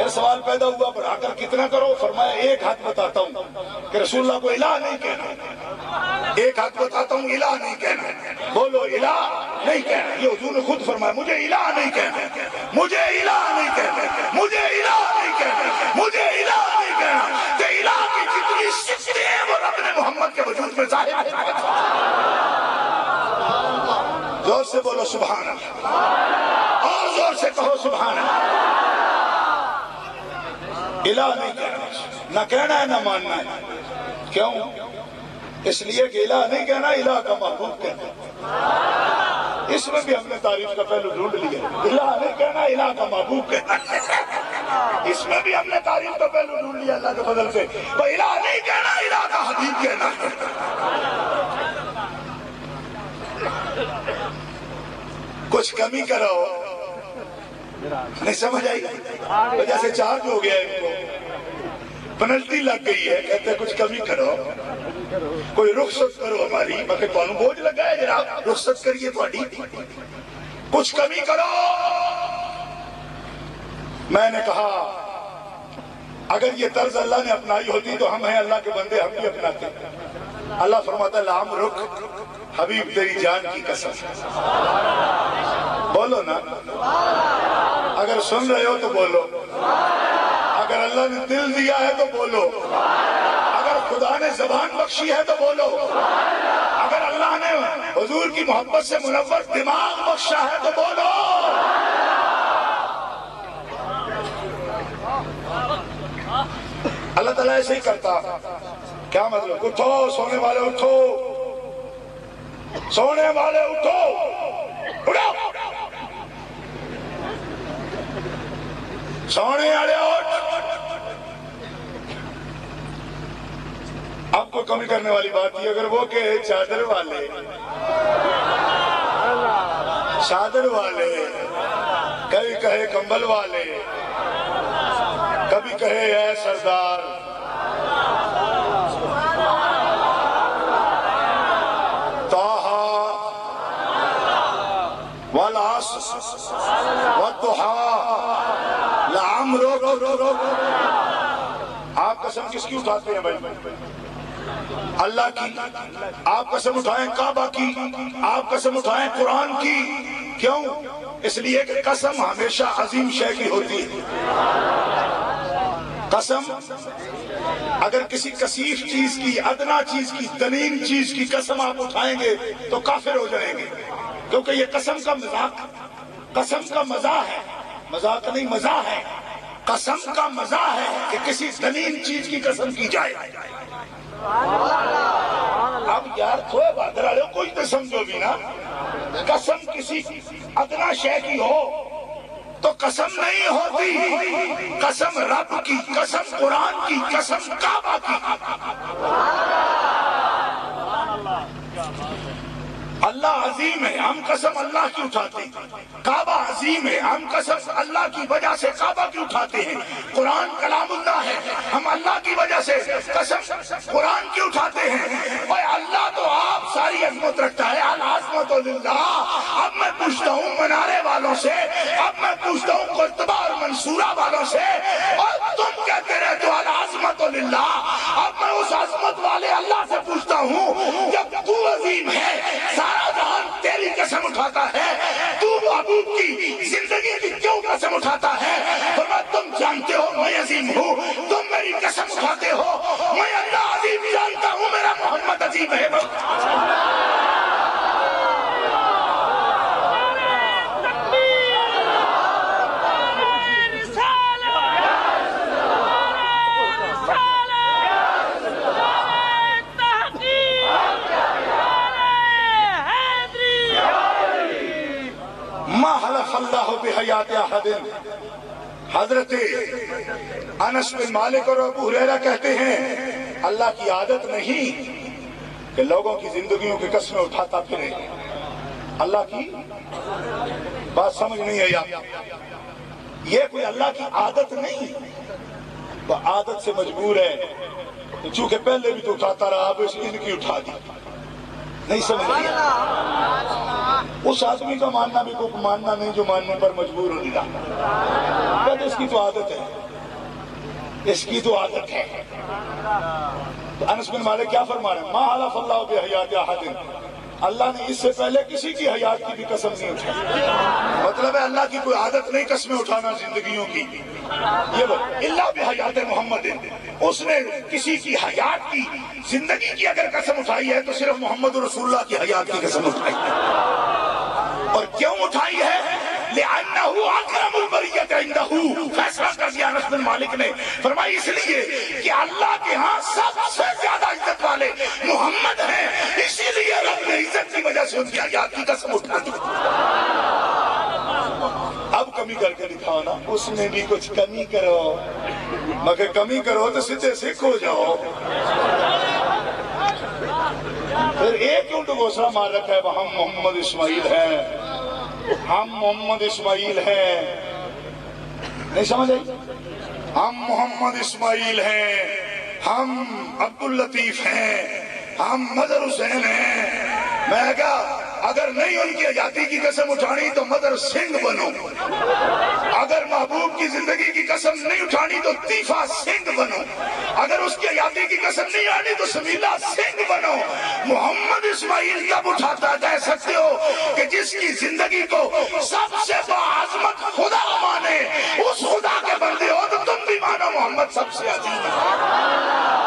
سوال پیدا ہوا بڑھا کر کتنا کرو؟ فرمایا ایک حق بتاتا ہوں کہ رسول اللہ کو الہ نہیں کہنا، ایک حق بتاتا ہوں الہ نہیں کہنا، بولو الہ نہیں کہنا۔ یہ حضور نے خود فرمایا مجھے الہ نہیں کہنا، مجھے الہ نہیں کہنا، مجھے الہ نہیں کہنا، مجھے الہ نہیں کہنا۔ کہ الہ کی جتنی صفتیں ہیں وہ رب نے محمد کے وجود میں ظاہر ہے۔ زور سے بولو سبحان اللہ، اور زور سے کہو سبحان اللہ۔ الہ نہیں کہنا، نہ کہنا ہے نہ ماننا ہے۔ کیوں؟ اس لیے کہ الہ نہیں کہنا، الہ کا محبوب کہنا۔ اس میں بھی ہم نے تعریف کا پہلو ڈھونڈ لیا، الہ نہیں کہنا، الہ کا محبوب کہنا۔ اس میں بھی ہم نے تعریف کا پہلو ڈھونڈ لیا اللہ کے فضل سے۔ وہ الہ نہیں کہنا، الہ کا حبیب کہنا۔ کچھ کمی کرو، نہیں سمجھ آئی؟ وجہ سے چارج ہو گیا ان کو، پنلٹی لگ گئی ہے، کہتے ہیں کچھ کمی کرو، کوئی رخصت کرو ہماری، مگر کون بوجھ لگا ہے جناب، رخصت کریے تھوڑی، کچھ کمی کرو۔ میں نے کہا اگر یہ طرز اللہ نے اپنائی ہوتی تو ہم ہیں اللہ کے بندے، ہم بھی اپناتے۔ اللہ فرماتا ہے لام رک حبیب تیری جان کی قسم، بولو نا، اگر سن رہے ہو تو بولو، اگر اللہ نے دل دیا ہے تو بولو، اگر خدا نے زبان بخشی ہے تو بولو، اگر اللہ نے حضور کی محبت سے منور دماغ بخشا ہے تو بولو۔ اللہ تعالیٰ ایسے ہی کرتا۔ کیا مطلب؟ اٹھو سونے والے، اٹھو سونے والے، اٹھو، اٹھو سونے والے، اٹھ۔ اب کو کمی کرنے والی بات یہ، اگر وہ کہے چادر والے، چادر والے، کبھی کہے کمبل والے، کبھی کہے اے سردار، طٰہٰ والعصر والضحیٰ لعمرک۔ آپ قسم کس کی اٹھاتے ہیں بھائی؟ اللہ کی۔ آپ قسم اٹھائیں کعبہ کی، آپ قسم اٹھائیں قرآن کی۔ کیوں؟ اس لیے کہ قسم ہمیشہ عظیم شے کی ہوتی ہے۔ قسم اگر کسی کثیف چیز کی، ادنا چیز کی، دنیم چیز کی قسم آپ اٹھائیں گے تو کافر ہو جائیں گے، کیونکہ یہ قسم کا مذاق، قسم کا مزاح ہے، مذاق نہیں مزاح ہے۔ قسم کا مزاح ہے کہ کسی دنیم چیز کی قسم کی جائے۔ اب یار تھوڑے بہادر والے کوئی تو سمجھو بھی نا، قسم کسی ادنا شے کی ہو تو قسم نہیں ہوتی، قسم رب کی، قسم قرآن کی، قسم کعبہ کی۔ اللہ عظیم ہے، ہم قسم اللہ کی اٹھاتے ہیں۔ کعبہ عظیم ہے، ہم قسم اللہ کی وجہ سے کعبہ کی اٹھاتے ہیں۔ قرآن کلام اللہ ہے، ہم اللہ کی وجہ سے قسم قرآن کی اٹھاتے ہیں۔ اور اللہ تو آپ ساری عظمت رکھتا ہے، العظمت للہ۔ اب میں پوچھتا ہوں منارے والوں سے، اب میں پوچھتا ہوں قرطبہ اور منصورہ والوں سے، اور تم کہتے رہتے ہو العظمت للہ۔ اب میں اس عظمت والے اللہ سے پوچھتا ہوں جب تو عظیم ہے، سارا جہان تیری قسم اٹھاتا ہے، تو محبوب کی زندگی کی کیوں قسم اٹھاتا ہے؟ فرمایا تم جانتے ہو میں عظیم ہوں، تم میری قسم اٹھاتے ہو، میں اللہ عظیم جانتا ہوں، میرا محمد عظیم ہے۔ اللہ بحیات احد۔ حضرت انس بن مالک اور ابو ہریرہ کہتے ہیں اللہ کی عادت نہیں کہ لوگوں کی زندگیوں کی قسمیں اٹھاتا پھرے۔ اللہ کی بات سمجھ نہیں ہے یہ کوئی اللہ کی عادت نہیں، وہ عادت سے مجبور ہے، چونکہ پہلے بھی تو اٹھاتا رہا، اب ان کی اٹھا دی۔ نہیں سمجھ رہی؟ اس آدمی کا ماننا بھی کوئی ماننا نہیں جو ماننے پر مجبور ہو گیا، کہتے اس کی تو عادت ہے۔ اس کی تو عادت ہے۔ انس بن مالک کیا فرما رہے ہیں؟ ما حلف اللہ بحیات احد، اللہ نے اس سے پہلے کسی کی حیات کی بھی قسم نہیں اٹھائی۔ مطلب ہے اللہ کی کوئی عادت نہیں قسمیں اٹھانا زندگیوں کی، یہ وہ اللہ بحیات محمد، اس نے کسی کی حیات کی زندگی کی اگر قسم اٹھائی ہے تو صرف محمد رسول اللہ کی حیات کی قسم اٹھائی ہے۔ اور کیوں اٹھائی ہے؟ لِأَنَّهُ أَكْرَمُ الْبَرِيَّةِ عِنْدَهُ، فیصلہ کر دیا انس بن مالک نے، فرمائی اس لیے کہ اللہ کے ہاں سب سے زیادہ عزت والے محمد ہیں، اسی لیے رب نے عزت کی وجہ سے ان کی حیات کی قسم اٹھا دی۔ اب کمی کر کے دکھاؤ نا، اس میں بھی کچھ کمی کرو، مگر کمی کرو تو سیدھے سکھ ہو جاؤ۔ پھر ایک اونٹ گھوسڑا مار رکھا ہے، ہم محمد اسماعیل ہیں، ہم محمد اسماعیل ہیں، نہیں سمجھ آئی؟ ہم محمد اسماعیل ہیں، ہم عبداللطیف ہیں، ہم مظہر حسین ہیں۔ میں کہا اگر نہیں ان کی حیاتی کی قسم اٹھانی تو مظہر سنگھ بنو، اگر محبوب کی زندگی کی قسم نہیں اٹھانی تو طیفہ سنگھ بنو، اگر اس کی حیاتی کی قسم نہیں آنی تو سمیلہ سنگھ بنو۔ محمد اسماعیل کب اٹھاتا کہہ سکتے ہو کہ جس کی زندگی کو سب سے باعظمت خدا مانے، اس خدا کے بندے ہو تو تم بھی مانو محمد سب سے عظیم ہے۔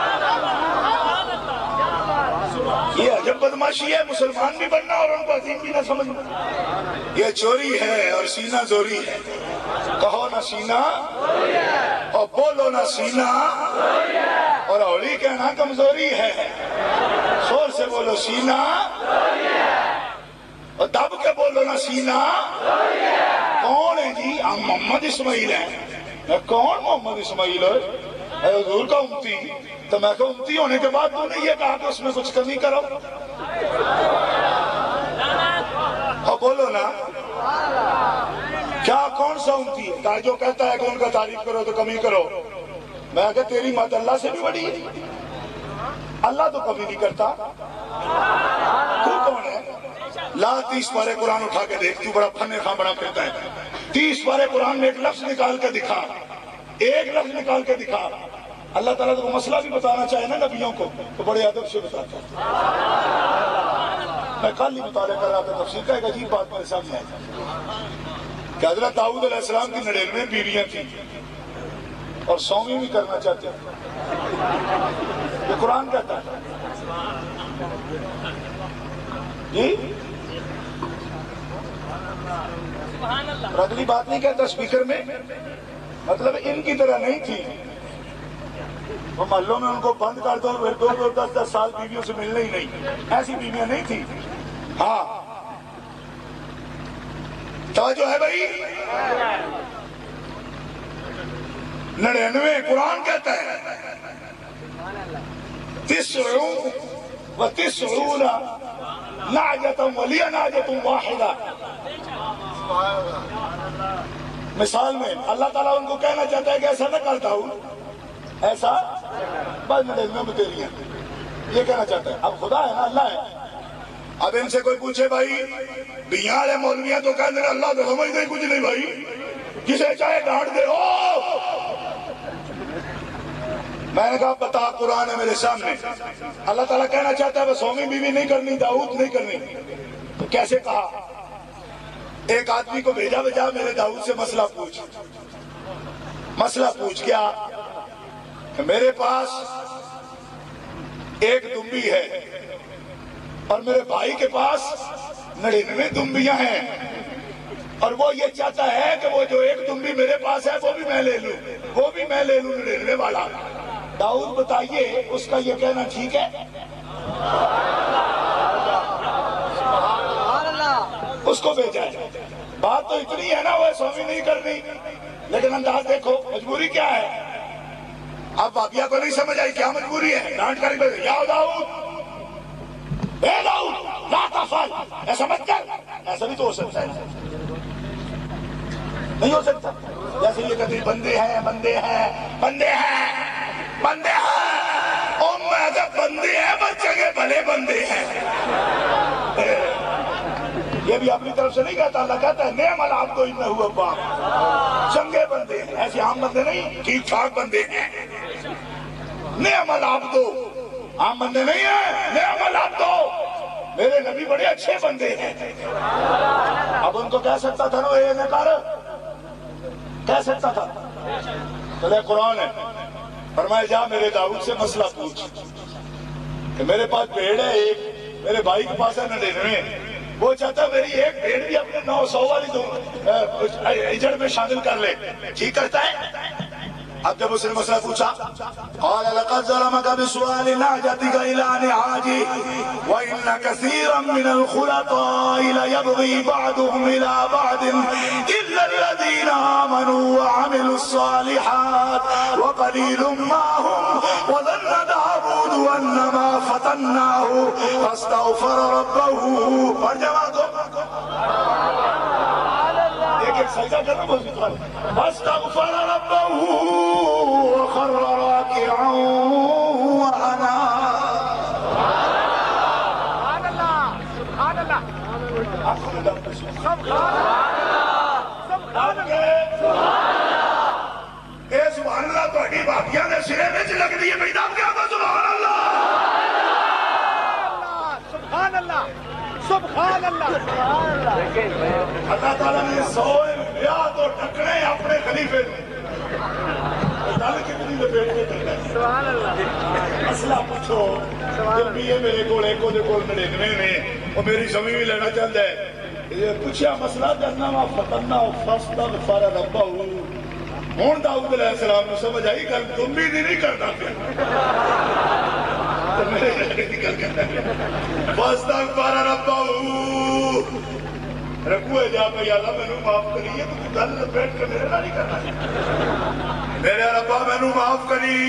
یہ عجب بدماشی ہے، مسلمان بھی بننا اور ان کو عظیم بھی نہ سمجھنا۔ یہ چوری ہے اور سینہ زوری ہے، کہو نہ سینہ اور بولو نہ سینہ، اور اولی کہنا کمزوری ہے، شور سے بولو سینہ اور دب کے بولو نہ سینہ۔ کون ہے جی؟ ہم محمد اسماعیل ہیں۔ کون محمد اسماعیل ہے؟ اے حضور کا امتی، تو میں کہا امتی ہونے کے بعد تو نے یہ کہا کہ اس میں کچھ کمی کرو، اور بولو نا کیا کون سا امتی ہے جو کہتا ہے کہ ان کا تعریف کرو تو کمی کرو؟ میں کہا تیری مات اللہ سے بھی بڑی ہے، اللہ تو کمی نہیں کرتا، تو کون ہے؟ لا 30 پارے قرآن اٹھا کے دیکھ، تو بڑا پھنے خاں بڑا پھرتا ہے، 30 پارے قرآن میں ایک لفظ نکال کے دکھا، ایک لفظ نکال کے دکھا۔ اللہ تعالیٰ تو مسئلہ بھی بتانا چاہے نا نبیوں کو تو بڑے ادب سے بتاتا ہے۔ میں کل ہی مطالعہ کر رہا تھا تفسیر کا، ایک عجیب بات میرے سامنے آئی کہ حضرت داؤد علیہ السلام کی 99 بیویاں تھیں اور 100ویں بھی کرنا چاہتے ہیں، یہ قرآن کہتا ہے جی۔ اور اگلی بات نہیں کہتا اسپیکر میں، مطلب ان کی طرح نہیں تھی، وہ محلوں میں ان کو بند کر دو، پھر 2 10 سال بیویوں سے ملنے ہی نہیں، ایسی بیویاں نہیں تھی۔ ہاں توجہ ہے بھائی، 99 قرآن کہتا ہے 99 نعجة ولی نعجة واحدہ۔ مثال میں اللہ تعالیٰ ان کو کہنا چاہتا ہے کہ ایسا نہ کرتا ہوں، ایسا بس 99 میں تیری ہیں، یہ کہنا چاہتا ہے۔ اب خدا ہے نا، اللہ ہے۔ اب ان سے کوئی پوچھے بھائی بیاں والے مولویاں تو کہتے ہیں اللہ تو سمجھ دے کچھ نہیں بھائی، جسے چاہے ڈانٹ دے۔ میں نے کہا بتا، قرآن ہے میرے سامنے، اللہ تعالیٰ کہنا چاہتا ہے بس 100ویں بیوی نہیں کرنی، داؤد نہیں کرنی، تو کیسے کہا؟ ایک آدمی کو بھیجا میرے داؤد سے مسئلہ پوچھ کیا کہ میرے پاس ایک دمبی ہے اور میرے بھائی کے پاس 99 دمبیاں ہیں، اور وہ یہ چاہتا ہے کہ وہ جو ایک دمبی میرے پاس ہے وہ بھی میں لے لوں، وہ بھی میں لے لوں 99 والا۔ داؤد بتائیے اس کا یہ کہنا ٹھیک ہے؟ اس کو بھیجا ہے، بات تو اتنی ہے نا، وہ 100ویں نہیں کرنی، لیکن انداز دیکھو مجبوری کیا ہے۔ اب باقیہ کو نہیں سمجھ آئی کیا مجبوری ہے، ڈانٹ کر کے یا داؤد، اے داؤد لا تفعل، ایسا مت کر۔ ایسا نہیں تو ہو سکتا ہے، نہیں ہو سکتا۔ جیسے یہ کہتے ہیں بندے ہیں بندے ہیں بندے ہیں بندے ہیں، اور میں تو بندے ہیں بچے کے بھلے بندے ہیں، یہ بھی اپنی طرف سے نہیں کہتا، اللہ کہتا ہے نعم العبد انہ اواب، چنگے بندے ہیں، ایسے عام بندے نہیں، ٹھیک ٹھاک بندے ہیں۔ نعم العبد، عام بندے نہیں ہیں، نعم العبد، میرے نبی بڑے اچھے بندے ہیں۔ اب ان کو کہہ سکتا تھا نا یہ نکار، کہہ سکتا تھا، چلے قرآن ہے، فرمایا جا میرے داؤد سے مسئلہ پوچھ کہ میرے پاس بھیڑ ہے ایک، میرے بھائی کے پاس ہے 99، وہ چاہتا میری ایک بھیڑ بھی اپنے 900 والی اجڑ میں شامل کر لے، ٹھیک کرتا ہے؟ اب جب اس نے مسئلہ پوچھا، قال لقد ظلمك بسؤال نعجتك الى نعاجه وان كثيرا من الخلطاء ليبغي بعضهم الى بعض الا الذين امنوا وعملوا الصالحات وقليل ما هم وظن داود انما فتناه فاستغفر ربه۔ اور جواب ایک سجدہ کرنا بہت سکھانا، فاستغفر ربه وخر راكعا واناب۔ سبحان اللہ، سبحان اللہ، سبحان اللہ، اے سبحان اللہ تہاڈی باقیاں دے سرے وچ لگدی ہے، بھئی دب کیا سبحان اللہ، سبحان اللہ، سبحان اللہ۔ اللہ تعالیٰ نے 100 انبیاء تو ٹکڑے اپنے خلیفے میں، دل کتنی لپیٹ کے ٹکڑے، سبحان اللہ۔ مسئلہ پوچھو، جب بھی یہ میرے کو ایک دے کول 99 میں وہ میری زمین بھی لینا چاہتا ہے، یہ پوچھا مسئلہ جاننا وا فتنہ فاستغفر ربہ، ہون داؤد علیہ السلام نے سمجھ آئی گل تم بھی نہیں کرنا پھر تو میرے جانے گل کرنا پھر فاستغفر ربہ، رکوع جا پہ یا اللہ میں نو معاف کریے تو گل بیٹھ کے میرے نہیں کرنا، میرے ربا میں نو معاف کری،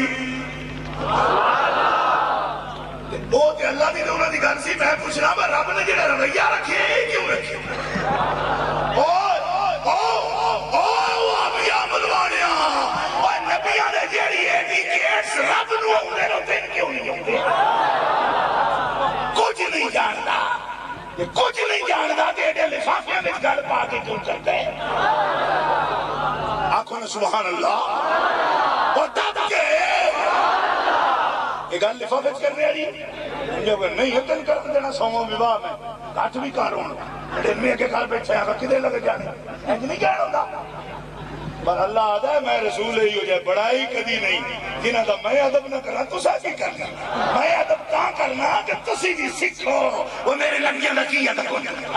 وہ تے اللہ دی انہوں نے گل سی، میں پوچھنا میں رب نے جڑا رویہ رکھے کیوں رکھے؟ انبیاء ملوانیاں اور نبیاں نے جیڑی ایڈیکیٹس رب نو ہونے نو دن کیوں نہیں ہوتے؟ کچھ نہیں جانتا، یہ کچھ نہیں جانتا، تیرے لفافیاں میں گل پا کے کیوں کرتا ہے؟ آنکھوں نے سبحان اللہ، اور دب کے یہ گل لفافے کرنے والی جب نہیں اتن کر دینا 100 وواہ میں کٹ بھی کار ہونا، میں کے گھر بیٹھے ہیں کدے لگے جانے انج نہیں کہنا ہوتا، پر اللہ آدھا ہے میں رسول ہی ہو جائے، بڑائی کدی نہیں، جنہاں دا میں ادب نہ کرنا تو سا کی کرنا، میں ادب کہاں کرنا کہ تسی بھی سکھو، وہ میرے لنگیاں لکی ادب کو نہیں،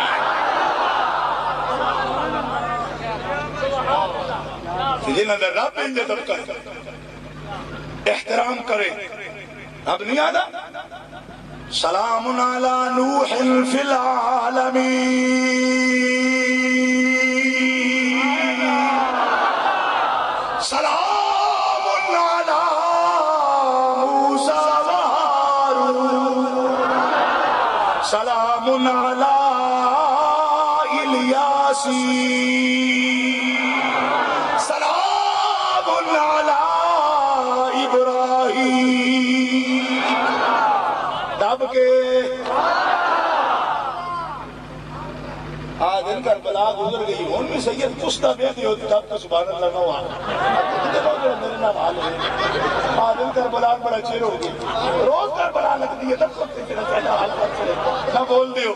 جنہاں دا رب انجھے ادب کر احترام کرے، اب نہیں آدھا سلام علی نوح فی العالمین، سلام علی موسیٰ و ہارون، سلام علی الیاسین، سلام علی ابراہیم، دب کے آدھن کربلا گزر گئی، ان میں سید پستہ بیدی ہوتی دب کے سبحان اللہ نہ ہوا، کتنے لوگ جو میرے نام حال ہے، آدھن کربلا بڑا چیر ہو گئی، روز کربلا لگ دی ہے، دب سکتے ہیں کہنا حال پر چلے، نہ بول دیو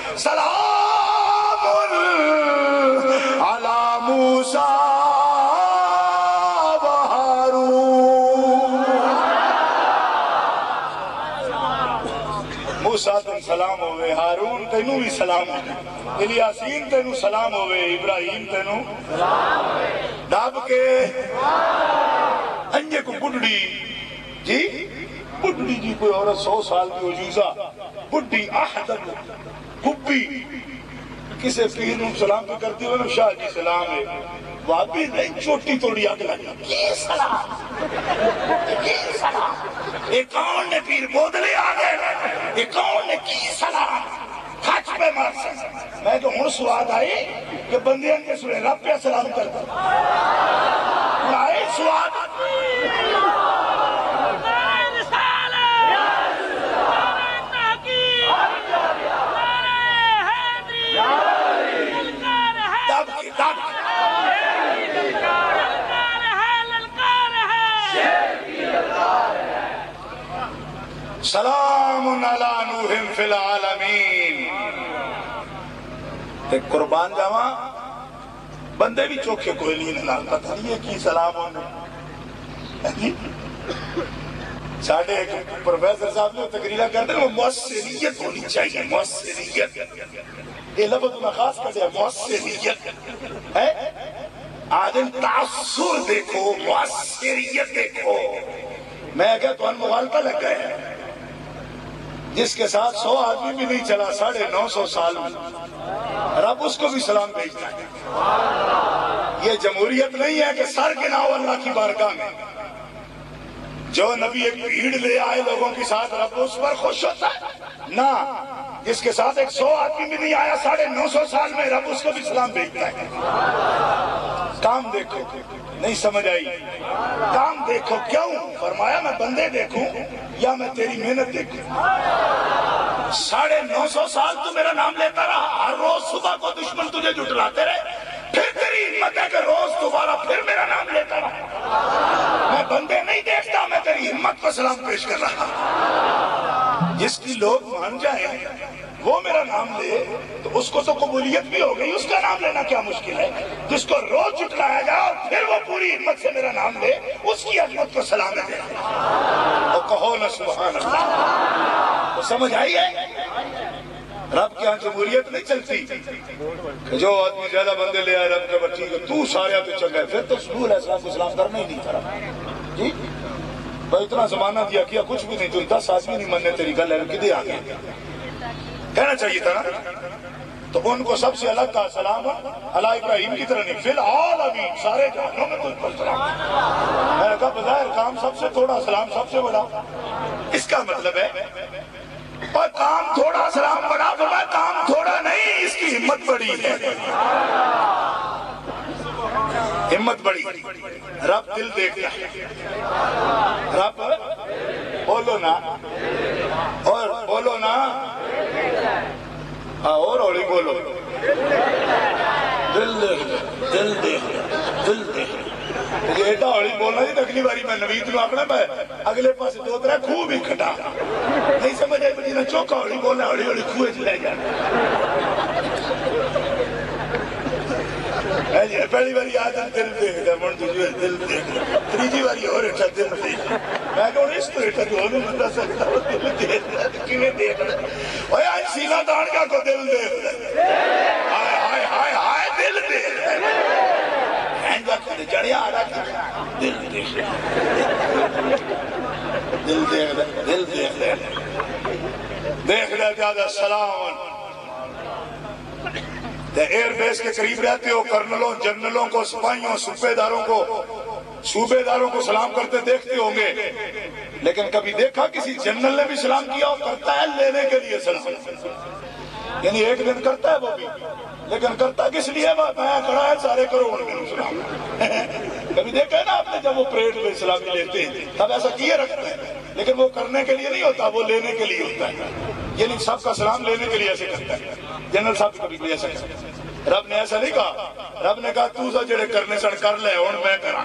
سلام علی موسیٰ و ہارون، موسیٰ تن سلام ہوئے، ہارون تینوں بھی سلام ہوئے، الیاسین تینوں سلام ہوئے، ابراہیم تینوں سلام ہوئے، دب کے انجے کو بڑھڑی جی، بڑھڑی جی کوئی عورت 100 سال کی عجوزہ، بڑھڑی احدب حبی، کسے پیر نو سلام پہ کرتی ہوئے نا شاہ جی سلام ہے، وابی نہیں چوٹی توڑی آگے لگی، کی سلام، کی سلام، ایک کون نے پیر بودلے آگے، ایک کون نے کی سلام، کھچ پہ مارسا، میں تو ہن سواد آئی کہ بندیاں کے سوئے رب پہ سلام کرتا، آئے سواد، Yeah. سلام علی نوح فی العالمین. ایک قربان جاواں بندے بھی چوکھے کوئی نہیں نہ پتہ نہیں ہے کی سلام ہونے. ساڑھے ایک پروفیسر صاحب نے تقریرہ کرتے ہیں وہ مؤثریت ہونی چاہیے. مؤثریت یہ لفظ میں خاص کر دیا. مؤثریت ہے آدم تاثر دیکھو مؤثریت دیکھو. میں کہا تو ان مغالطہ لگ گئے ہیں. جس کے ساتھ 100 آدمی بھی نہیں چلا 950 سال میں رب اس کو بھی سلام بھیجتا ہے. یہ جمہوریت نہیں ہے کہ سر گناؤ اللہ کی بارگاہ میں. جو نبی ایک بھیڑ لے آئے لوگوں کے ساتھ رب اس پر خوش ہوتا ہے نہ. جس کے ساتھ 100 آدمی بھی نہیں آیا 950 سال میں رب اس کو بھی سلام بھیجتا ہے. کام دیکھو. نہیں سمجھ آئی؟ کام دیکھو. کیوں فرمایا میں بندے دیکھوں یا میں تیری محنت دیکھوں؟ 950 سال تو میرا نام لیتا رہا. ہر روز صبح کو دشمن تجھے جھٹلاتے رہے. پھر تیری ہمت ہے کہ روز دوبارہ پھر میرا نام لیتا رہا. میں بندے نہیں دیکھتا میں تیری ہمت کو سلام پیش کر رہا. جس کی لوگ مان جائیں وہ میرا نام لے تو اس کو تو قبولیت بھی ہو گئی. اس کا نام لینا کیا مشکل ہے؟ جس کو روز جھٹلایا جائے اور پھر وہ پوری ہمت سے میرا نام لے اس کی عظمت کو سلام دے. اور کہو نا سبحان اللہ. تو سمجھ آئی ہے رب کے ہاں جمہوریت نہیں چلتی کہ جو آدمی زیادہ بندے لے آئے رب کے بچی کہ تو سارے تو چنگا ہے. پھر تو رسول اسلام کو سلام کرنا ہی نہیں کرا. جی بھائی اتنا زمانہ دیا کیا کچھ بھی نہیں. تو 10 آدمی نہیں مننے تیری گل ہے کدے آ گئے کہنا چاہیے تھا نا. تو ان کو سب سے الگ کا سلام علی ابراہیم کی طرح نہیں فی العالمین سارے جہانوں میں تجھ پر سلام. میں نے کہا بظاہر کام سب سے تھوڑا سلام سب سے بڑا. اس کا مطلب ہے اور کام تھوڑا سلام بڑا. فرمایا کام تھوڑا نہیں اس کی ہمت بڑی ہے. ہمت بڑی. رب دل دیکھتا ہے. رب بولو نا اور بولو نا اور ہولی بولو. دل دیکھ دل دیکھ دل دیکھ. یہ ایڈا ہولی بولنا جی. اگلی باری میں نوید نو آکھنا میں اگلے پاس 2-3 خوب ہی کھٹا. نہیں سمجھ آئی مجھے چوکا ہولی بولنا ہولی ہولی خوہ چ لے جانا. پہلی باری آدم دل دیکھ دے من تجھے دل دیکھ دے. تیجی باری اور اٹھا دل دیکھ. میں کہوں اس تو اٹھا جو نہیں بندہ سکتا وہ دل دیکھ دے. کیویں دیکھ دے اوے آج سینہ داڑکا کو دل دیکھ دے. ہائے ہائے ہائے ہائے دل دیکھ دے. ہینگا کھڑے جڑیا آ رہا دل دیکھ دے. دل دیکھ دے دل دیکھ دے. دیکھ دے زیادہ سلام. ایئر بیس کے قریب رہتے ہو کرنلوں جنرلوں کو سپاہیوں صوبے داروں کو سلام کرتے دیکھتے ہوں گے. لیکن کبھی دیکھا کسی جنرل نے بھی سلام کیا اور کرتا ہے لینے کے لیے سلام. یعنی ایک دن کرتا ہے وہ بھی لیکن کرتا کس لیے میں کھڑا ہے سارے کروڑ میں سلام. کبھی دیکھا ہے نا آپ نے جب وہ پریڈ میں سلامی لیتے ہیں تب ایسا کیے رکھتے ہیں. لیکن وہ کرنے کے لیے نہیں ہوتا وہ لینے کے لیے ہوتا ہے. یعنی سب کا سلام لینے کے لیے ایسے کرتا ہے. جنرل صاحب کبھی کوئی ایسا کرتا ہے. رب نے ایسا نہیں کہا. رب نے کہا تو سا جڑے کرنے سن کر لے اور میں کرا.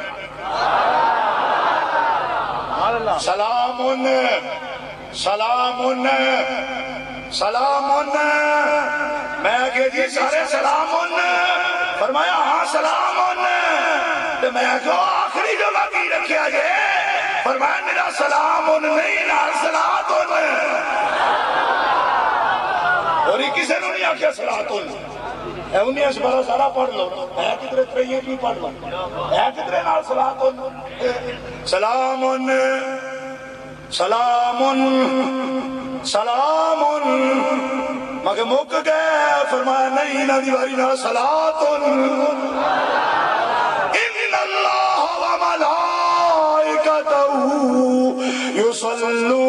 سلام سلام سلام. میں کہ جی سارے سلام. فرمایا ہاں سلام. تو میں کہ آخری جو باقی رکھیا جائے فرمایا میرا سلام نہیں نا صلاۃ. اور یہ کسے نے نہیں آکھیا صلاۃ. انہیں اس بارہ سارا پڑھ لو. ہے کدھرے ترہیے بھی پڑھ لو. ہے کدھرے نال صلاۃ. سلام سلام سلام. مگر مک گئے. فرمایا نہیں نہ دیواری نہ صلاۃ. ان اللہ و ملائکتہ یصلون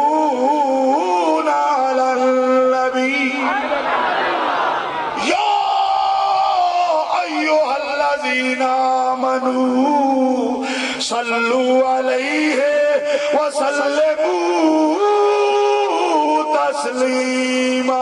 علی النبی یا ایھا الذین آمنوا صلوا علیہ وسلموا تسلیما.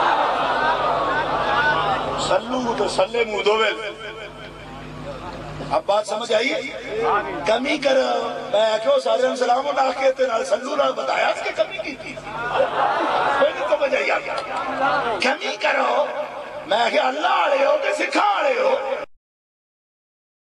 صلو تو سلمو دو ویل اب بات سمجھ آئی؟ کمی کرو میں کیوں سارے سلام اللہ کہتے نال سلو نال بتایا اس کی کمی کی تھی کوئی نہیں سمجھ آئی آپ کمی کرو میں کہ اللہ آڑے ہو کہ سکھا آڑے ہو